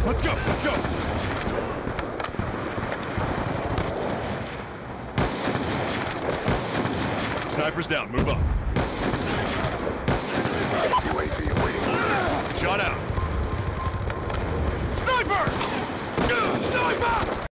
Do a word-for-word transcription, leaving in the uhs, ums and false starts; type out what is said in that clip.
Let's go, let's go. Sniper's down, move up. U A V awaiting. Shot out. Sniper! Sniper!